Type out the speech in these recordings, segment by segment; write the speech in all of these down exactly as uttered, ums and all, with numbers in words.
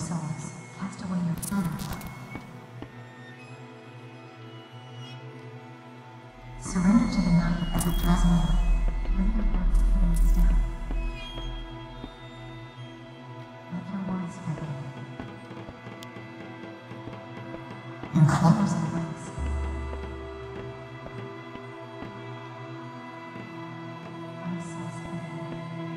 souls, cast away your fear. Surrender to the night as it draws near. Lay your words feelings down. Let your words prevail. In Father's embrace. Our souls prevail.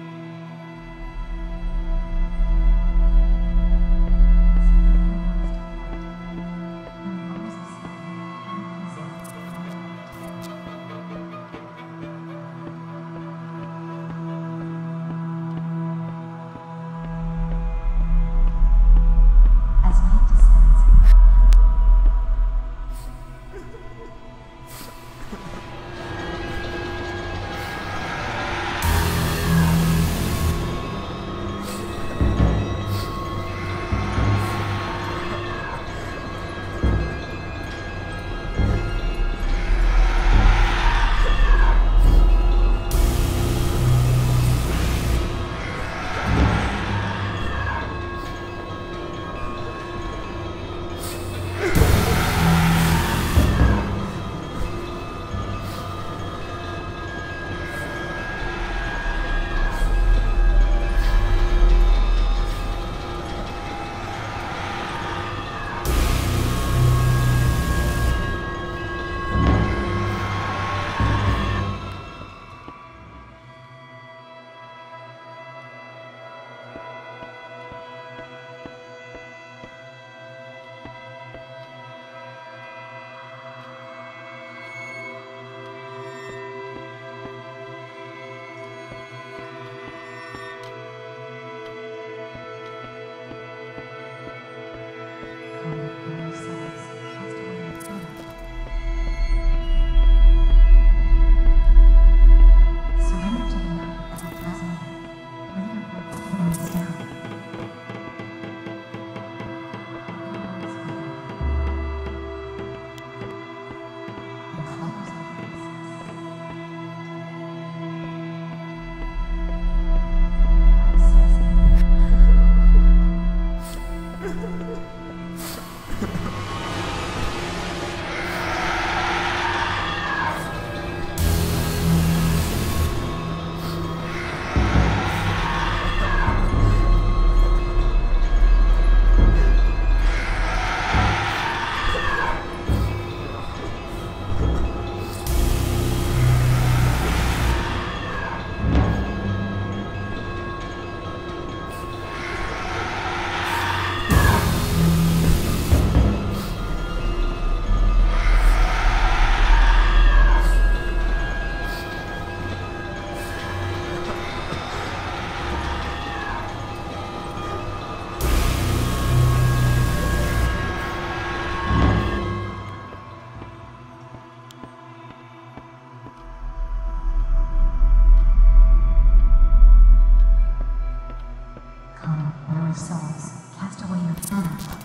Souls, cast away your fear.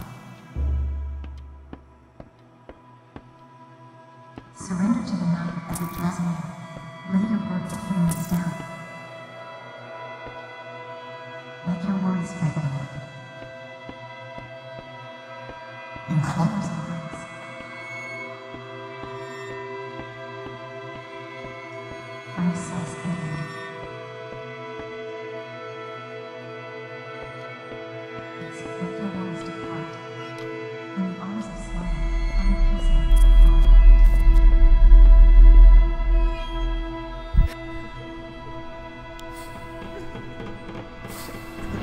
Surrender to the night as it draws near. Lay your words feelings down. Let your words prevail. In Father's embrace. Our souls prevail. Let your words depart. In the arms of slumber, unappeasable to fall.